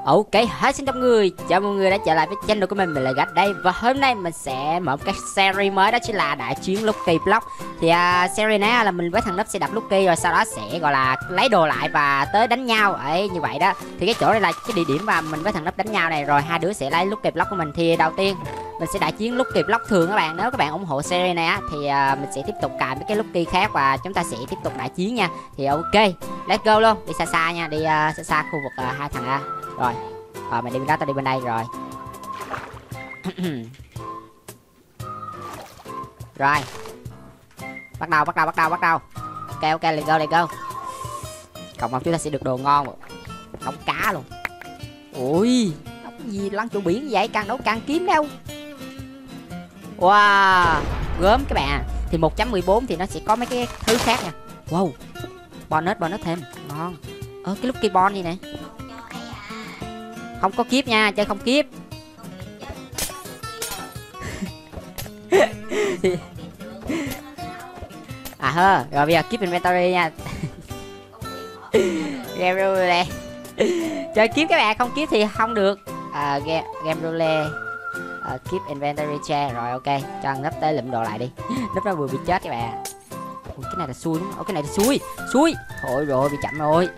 Ok, hi xin chào mọi người, chào mọi người đã trở lại với channel của mình là Gạch đây. Và hôm nay mình sẽ mở một cái series mới, đó chính là đại chiến Lucky Block. Thì series này là mình với thằng Núp sẽ đập Lucky rồi sau đó sẽ gọi là lấy đồ lại và tới đánh nhau ấy như vậy đó. Thì cái chỗ này là cái địa điểm mà mình với thằng Núp đánh nhau này, rồi hai đứa sẽ lấy Lucky Block của mình. Thì đầu tiên mình sẽ đại chiến Lucky Block thường các bạn. Nếu các bạn ủng hộ series này á thì mình sẽ tiếp tục cài mấy cái Lucky khác và chúng ta sẽ tiếp tục đại chiến nha. Thì ok, let's go luôn, đi xa xa nha, đi xa xa khu vực hai thằng A. Rồi, mày đi bên đó, tao đi bên đây rồi. Rồi, bắt đầu. Ok, let's go. Cộng một chúng ta sẽ được đồ ngon rồi. Đóng cá luôn. Ui, đóng gì lăn chỗ biển vậy, càng đấu càng kiếm đâu. Wow, gớm các bạn. Thì 1.14 thì nó sẽ có mấy cái thứ khác nha. Wow, bonus thêm, ngon. Cái Lucky Bon gì nè. Không có kiếp nha, chơi không kiếp. Rồi bây giờ kiếp inventory nha. Game roulette. Chơi kiếp các bạn, không kiếp thì không được. Game roulette. Keep inventory share. Rồi ok, cho thằng Núp tới lụm đồ lại đi. Núp nó vừa bị chết các bạn. Ui, cái này là xui đúng không? Cái này là xui. Thôi rồi, bị chậm rồi.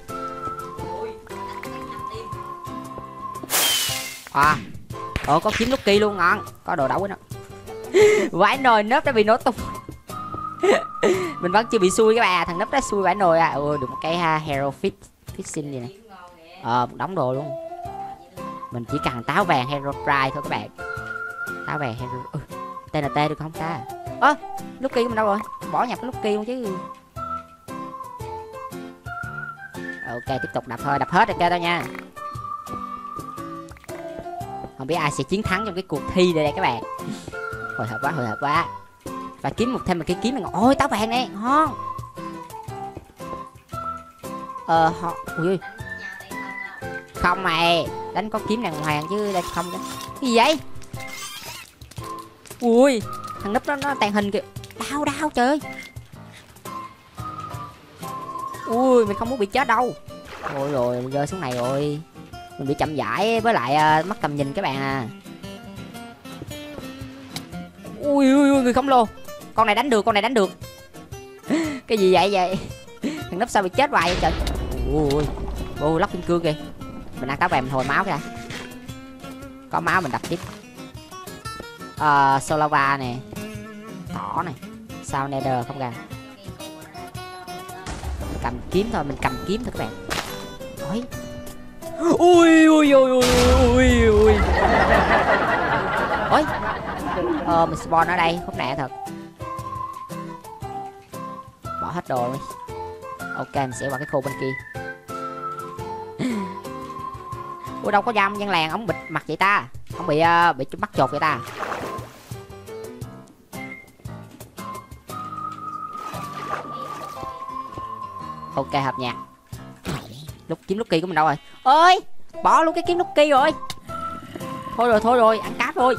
Có kiếm Lucky luôn, ngon. Có đồ đấu với nó. Vãi nồi, Núp đã bị nổ tung. Mình vẫn chưa bị xui các bạn. Thằng Núp đã xui vãi nồi à. Được một cái hero fishing gì này. Một đống đồ luôn. Mình chỉ cần táo vàng hero pride thôi các bạn. Táo vàng hero TNT được không ta? Lucky của mình đâu rồi? Bỏ nhập cái Lucky luôn chứ. Ok, tiếp tục đập thôi, đập hết rồi kêu tao nha. Không biết ai sẽ chiến thắng trong cái cuộc thi này đây các bạn. Hồi hộp quá. Và kiếm thêm một cái kiếm này. Ôi, táo vàng này ngon. Ui. Không mày, đánh có kiếm đàng hoàng chứ đây không. Cái gì vậy? Ui, thằng Núp nó tàn hình kìa. Đau trời. Ui, mình không muốn bị chết đâu. Ôi rồi, rơi xuống này rồi. Mình bị chậm rãi với lại mất tầm nhìn các bạn à. Ui, người khổng lồ. Con này đánh được. Cái gì vậy? Thằng Núp sao bị chết hoài vậy trời. Ui, lóc kim cương kìa. Mình ăn táo vàng mình hồi máu kìa. Có máu mình đập tiếp. Solava nè. Thỏ này. Sao nether không ra. Cầm kiếm thôi các bạn. Ui. Mình spawn ở đây, khúc nè thật. Bỏ hết đồ đi. Ok, mình sẽ qua cái khu bên kia. Đâu có dăm dân làng, ông bịt mặt vậy ta. Ông bị bắt chột vậy ta. Ok, hợp nhạc. Kiếm Lucky của mình đâu rồi? Ơi, bỏ luôn cái kiếm Lucky rồi. Thôi rồi, ăn cáp thôi.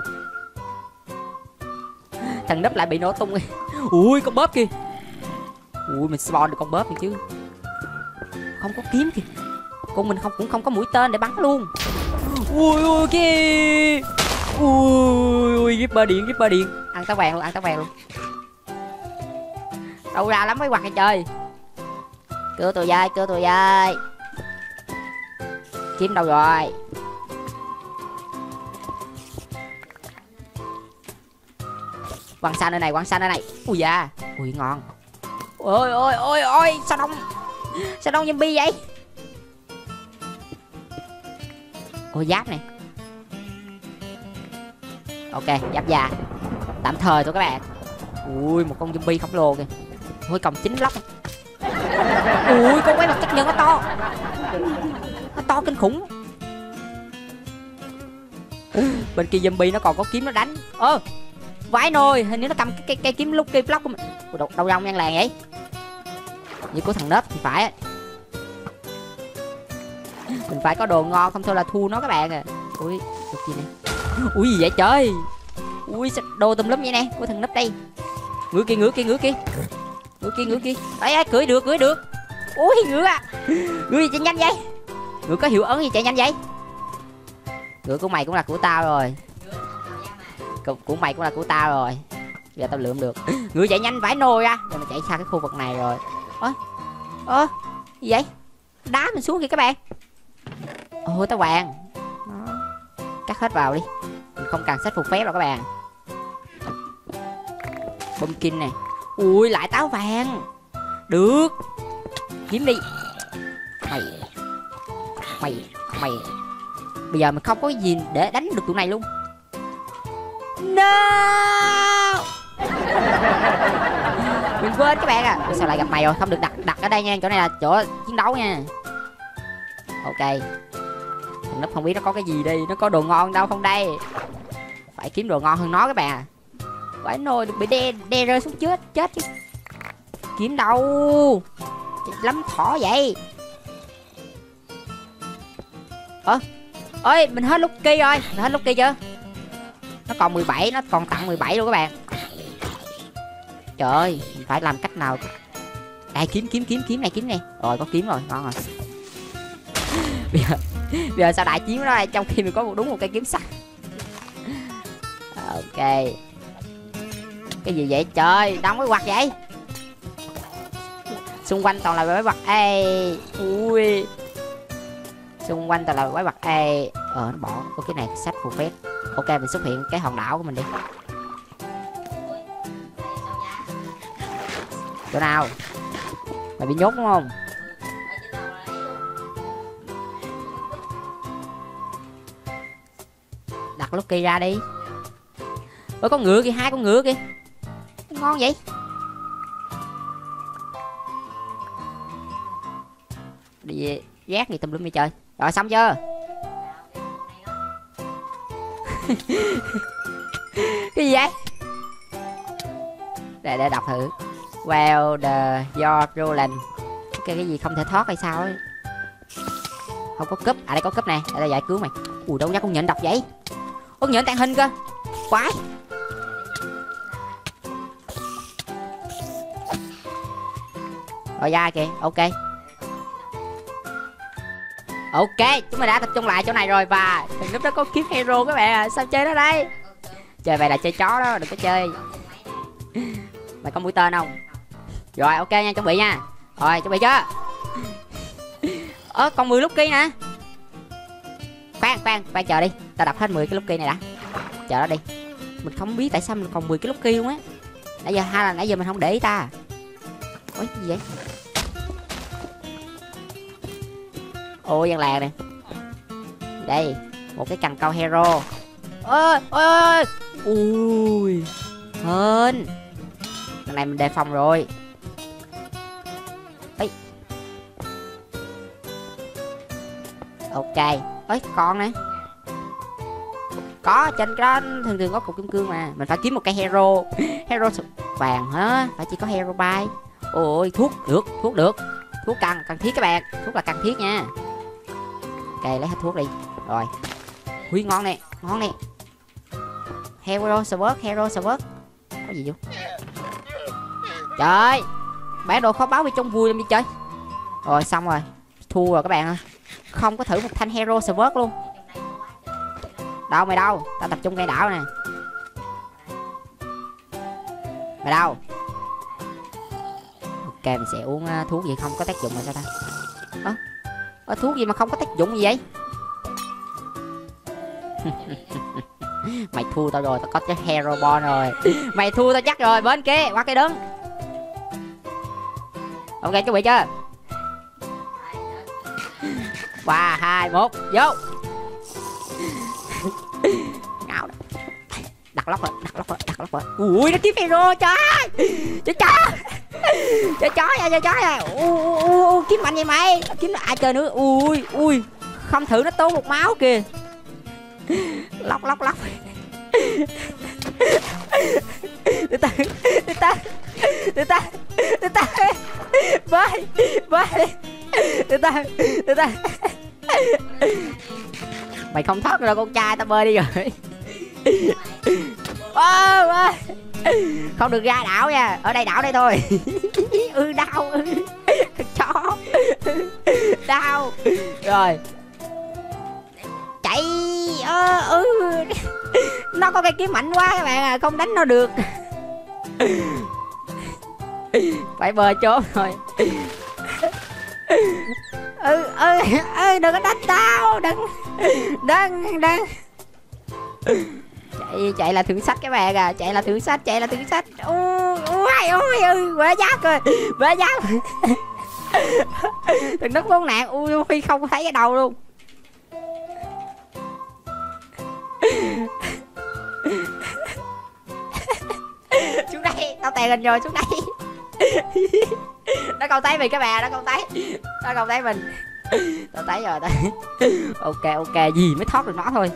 Thằng Núp lại bị nổ tung. Ui, con bóp kìa. Ui, mình spawn được con bóp này chứ. Không có kiếm kìa. Con mình cũng không có mũi tên để bắn luôn. Ui kìa. Ui, Gipper điện. Ăn táo vàng luôn. Đâu ra lắm mấy quạt này trời. Cưa tôi dơi. Kiếm đâu rồi? Quăng xa nơi này. Ui da. Ui ngon. Ôi, sao đông zombie vậy? Ôi giáp này. Ok, giáp da. Tạm thời thôi các bạn. Ui, một con zombie khổng lồ kìa. Ôi, còng 9 lóc. Ui, con quái vật chắc nhân nó to. Nó to kinh khủng. Bên kia zombie nó còn có kiếm nó đánh. Vãi nồi, hình như nó cầm cái cây kiếm Lucky Block của mình. Đâu rong ngang làng vậy? Như của thằng Núp thì phải. Mình phải có đồ ngon, không thôi là thua nó các bạn à. Ui, gì nè. Ui, gì vậy trời. Ui, sao đồ tùm lum vậy nè. Của thằng Núp đây. Ngựa kìa. Ấy, cưỡi được. Ui, ngựa à. Ngựa gì chạy nhanh vậy? Ngựa có hiệu ứng gì chạy nhanh vậy? Ngựa của mày cũng là của tao rồi. Của mày cũng là của tao rồi. Giờ tao lượm được. Ngựa chạy nhanh vãi nồi ra. Rồi mình chạy xa cái khu vực này rồi. Gì vậy? Đá mình xuống kìa các bạn. Ôi táo vàng. Đó. Cắt hết vào đi. Mình không cần sách phù phép rồi các bạn. Pumpkin này. Ui lại táo vàng. Được. Kiếm đi. Mày. Bây giờ mình không có gì để đánh được tụi này luôn. No. Mình quên các bạn à. Ủa, sao lại gặp mày rồi? Không được đặt ở đây nha. Chỗ này là chỗ chiến đấu nha. Ok. Thằng Núp không biết nó có cái gì đi. Nó có đồ ngon đâu không đây. Phải kiếm đồ ngon hơn nó các bạn à. Phải nồi được bị đe rơi xuống chết chứ. Kiếm đâu. Lắm thỏ vậy. Ơi mình hết Lucky rồi. Mình hết Lucky chưa? Nó còn 17. Nó còn tặng 17 luôn các bạn. Trời ơi. Mình phải làm cách nào. Đây kiếm này. Rồi có kiếm rồi. Ngon rồi. Bây giờ sao đại chiến đó trong khi mình có đúng một cây kiếm sắt. Ok. Cái gì vậy trời? Đóng cái quạt vậy. Xung quanh toàn là quái vật. Ê. Ui. Xung quanh toàn là quái vật. Ê. Nó bỏ có cái này sách phù phép. Ok mình xuất hiện cái hòn đảo của mình đi. Chỗ nào? Mày bị nhốt đúng không? Đặt Lucky ra đi. Ôi có ngựa kìa, 2 con ngựa kìa. Ngon vậy. Đi về rác gì tùm lum đi trời. Rồi xong chưa? Cái gì vậy? Để đọc thử. Well the your Roland. Cái gì không thể thoát hay sao ấy. Không có cúp. À đây có cúp nè. Đây là giải cứu mày. Ui đâu ra con nhện độc vậy? Con nhện tàng hình cơ. Quái. Rồi ra kìa. Ok. Ok, chúng mình đã tập trung lại chỗ này rồi. Và thằng lúc đó có kiếm hero các bạn à. Sao chơi nó đây? Chơi vậy là chơi chó đó, đừng có chơi. Mày có mũi tên không? Rồi ok nha, chuẩn bị nha. Rồi chuẩn bị chưa? Còn 10 Lucky nè. Khoan chờ đi. Tao đập hết 10 cái Lucky này đã. Chờ đó đi. Mình không biết tại sao mình còn 10 cái Lucky luôn á. Nãy giờ mình không để ý ta. Ôi gì vậy? Ôi dân làng nè. Đây, một cái cần câu hero. Ôi. Ui. Hên. Lần này mình đề phòng rồi. Ấy. Ok. Ơi con nè. Có trên cái đó thường có cục kim cương mà. Mình phải kiếm một cái hero. Hero vàng hả? Phải chỉ có hero bay. Ôi thuốc được. Thuốc cần thiết các bạn. Thuốc là cần thiết nha. Ok lấy hết thuốc đi. Rồi. Huy ngon nè. Hero sword. Có gì vô? Trời. Bản đồ khó báo vì trông vui lắm đi chơi. Rồi xong rồi. Thua rồi các bạn ơi. Không có thử một thanh hero sword luôn. Đâu mày đâu? Tao tập trung cây đảo nè. Mày đâu? Ok mình sẽ uống thuốc gì không có tác dụng rồi sao ta? Thuốc gì mà không có tác dụng gì vậy? Mày thua tao rồi, tao có cái hero ball rồi. Mày thua tao chắc rồi, bên kia qua cây đứng. Ok chuẩn bị chưa? 3, 2, 1 vô. Ngáo đó. Đặt lóc rồi. Ui nó kiếm hero trời. Chơi chó nha. Kiếm mạnh vậy mày. Kiếm ai chơi nữa. Ui. Không thử nó tốn một máu kìa. Lóc. Từ từ. Bơi. Từ từ. Mày không thoát rồi con trai, tao bơi đi rồi. Không được ra đảo nha. Ở đây đảo đây thôi. Đau. Chó. Đau. Rồi. Chạy. Nó có cây kiếm mạnh quá các bạn à, không đánh nó được. Phải bờ trốn rồi. Đừng có đánh tao, đừng. Chạy là thượng sách các bạn à, chạy là thượng sách. Ui, bể giáp rồi, bể giáp. Thằng đất khốn nạn, ui không thấy cái đầu luôn. Xuống đây, tao tèn hình rồi, xuống đây. Nó không thấy mình các bạn, nó không thấy mình. Tao thấy rồi. Ok, gì mới thoát được nó thôi.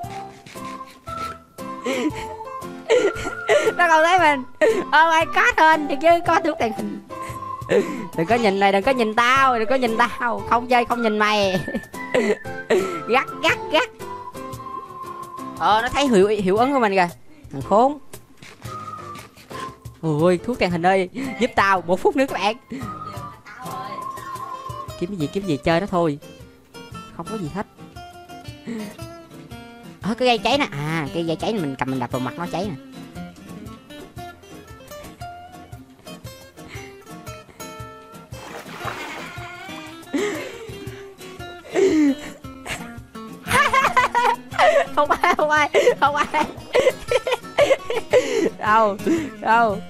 Nó không thấy mình. Oh my god, hình thì chứ có thuốc tèn hình. Đừng có nhìn này, đừng có nhìn tao, không chơi không nhìn mày. Gắt. Nó thấy hiệu ứng của mình kìa, thằng khốn. Ôi thuốc tèn hình ơi, giúp tao 1 phút nữa các bạn. Kiếm gì chơi nó thôi, không có gì hết. Cái cây cháy nè, cây dây cháy mình cầm mình đập vào mặt nó cháy nè. Không ai đâu.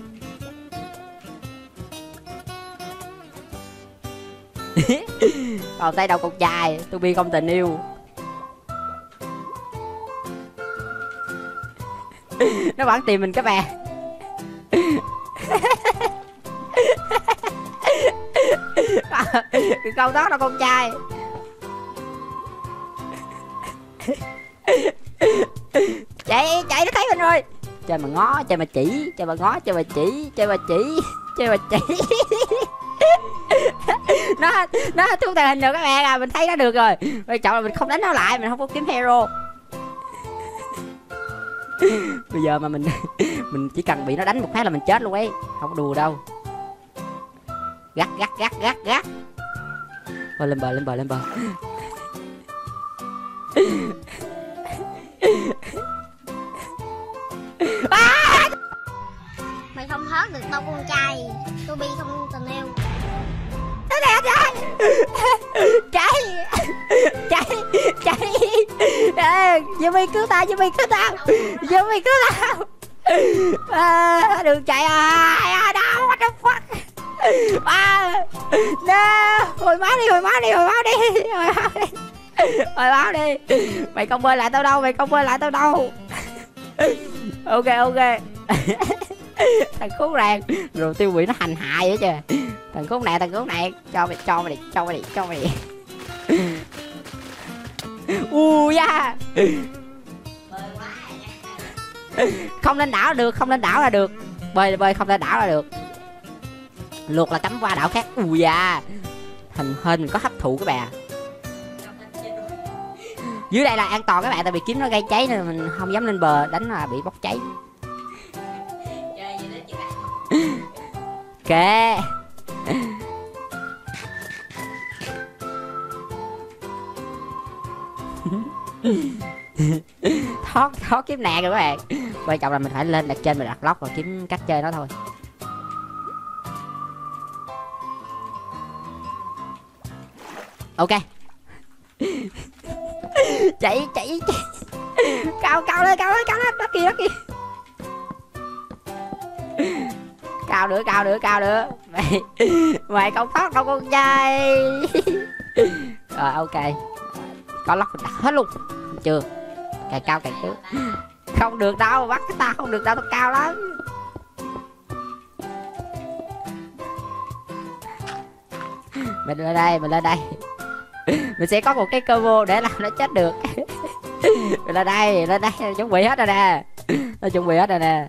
Còn tay đầu cục dài, tôi bi không tình yêu. Nó vẫn tìm mình các bạn. Câu đó là con trai. Chạy nó thấy mình rồi. Chơi mà ngó, chơi mà chỉ. Nó thu tàng hình được các bạn à, mình thấy nó được rồi. Quan trọng là mình không đánh nó lại, mình không có kiếm hero. Bây giờ mà mình chỉ cần bị nó đánh một phát là mình chết luôn ấy, không có đùa đâu. Gắt. Thôi lên bờ. Mày không thoát được đâu con trai, tôi bi không tình yêu. Chạy. Jimmy cứu tao. Đừng chạy à. Đâu, what the fuck. No. Hồi máu đi. Mày không bơi lại tao đâu. Ok. Thằng khốn nạn rồi tiêu bị nó hành hạ vậy chứ. Thằng khốn nạn cho mày đi. Da. Không lên đảo là được. Bơi không lên đảo là được. Luộc là cắm qua đảo khác. Da. Hình mình có hấp thụ các bạn. Dưới đây là an toàn các bạn, tại vì kiếm nó gây cháy nên mình không dám lên bờ, đánh là bị bốc cháy. Ok. thoát kiếm nạn rồi các bạn. Quan trọng là mình phải lên đặt trên, mình đặt lóc và kiếm cách chơi nó thôi. Ok. Chạy. Cao lên, đó kìa. Cao nữa. Mày không thoát đâu con trai. Rồi ok. Có lóc đặt hết luôn. Chưa. Càng cao càng trước. Không được đâu, bắt cái tao không được đâu, tao cao lắm. Mình lên đây. Mình sẽ có một cái combo để làm nó chết được. Mình lên đây, chuẩn bị hết rồi nè. Nó chuẩn bị hết rồi nè.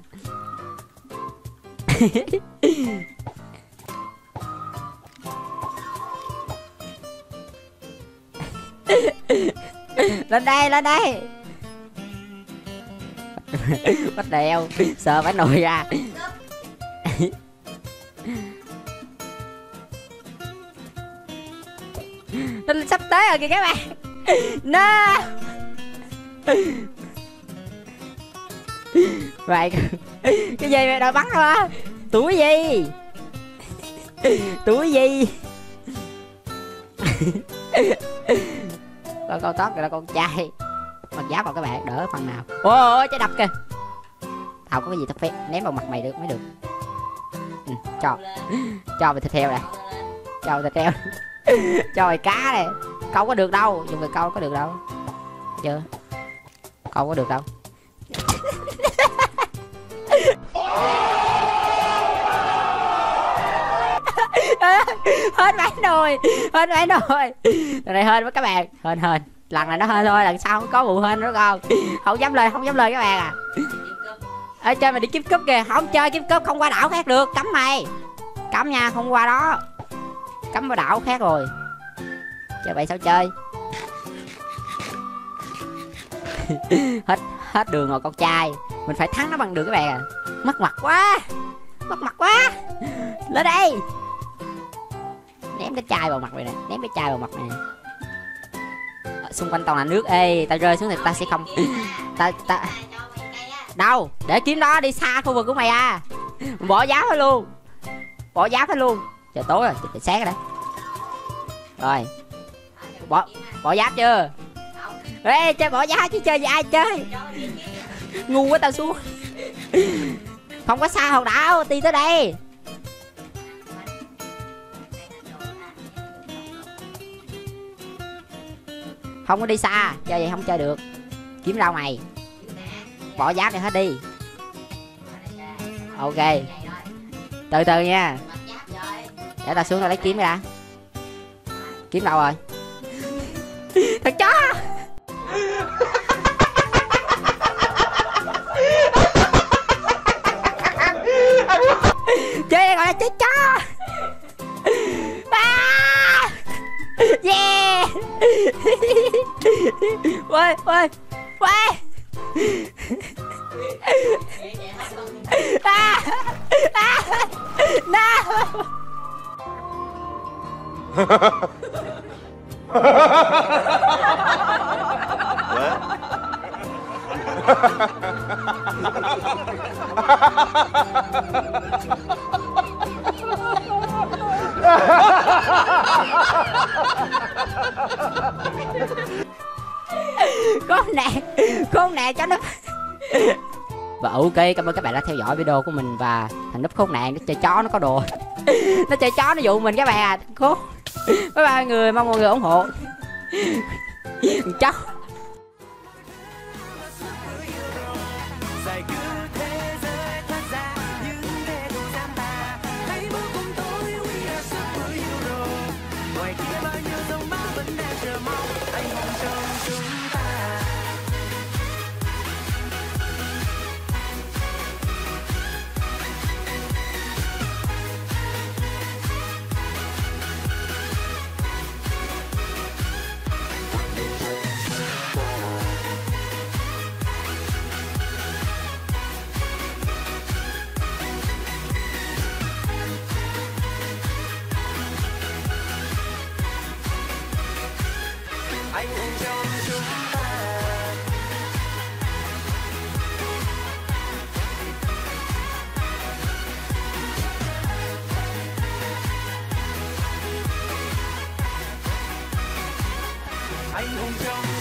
Lên đây. Bắt đèo, sợ phải nổi ra. Nó sắp tới rồi kìa các bạn. No. Vậy cái gì mày đòi bắn hả? Tuổi gì? Tuổi gì? Con Todd là con trai mặc giáp vào các bạn, đỡ phần nào. Ôi trái đập kìa. Tao có cái gì tao phép ném vào mặt mày được mới được. Cho mày thịt heo này, cho mày thịt heo. Cho mày cá này. Câu có được đâu, dùng về câu có được đâu. Chưa, câu có được đâu. Hên vãi nồi, hên vãi nồi. Lần này hên với các bạn, hên lần này nó hên thôi, lần sau không có vụ hên nữa con. Không dám lời các bạn à. Ê, chơi mày đi kiếm cúp kìa. Không chơi kiếm cúp, không qua đảo khác được, cấm mày. Cấm nha, không qua đó, cấm qua đảo khác rồi. Chơi vậy sao chơi? hết đường rồi con trai. Mình phải thắng nó bằng được các bạn à. Mất mặt quá, mất mặt quá. Lên đây. Ném cái chai vào mặt mày nè, ném cái chai vào mặt mày nè. Xung quanh toàn là nước. Ê, tao rơi xuống thì ta sẽ không. ta đâu để kiếm đó, đi xa khu vực của mày à. Bỏ giáp hết luôn, bỏ giáp hết luôn. Trời tối rồi, trời sáng rồi đấy. Rồi bỏ giáp chưa? Ê, chơi bỏ giáp chứ chơi gì ai chơi. Ngu quá, tao xuống. Không có xa hòn đảo, đi tới đây. Không có đi xa, chơi vậy không chơi được. Kiếm đâu mày. Bỏ giáp này hết đi. Ok, từ từ nha. Để tao xuống tao lấy kiếm ra. Kiếm đâu rồi? Thằng chó. Chơi đây gọi là chơi chó. Yeah. Ôi. No. Khốn nạn cho nó. Và ok, cảm ơn các bạn đã theo dõi video của mình. Và thằng núp khốn nạn nó chơi chó, nó có đồ. Nó chơi chó nó dụ mình các bạn à. Khốn. Với ba người, mong mọi người ủng hộ. Chó. Anh hùng trong chúng ta. Anh hùng trong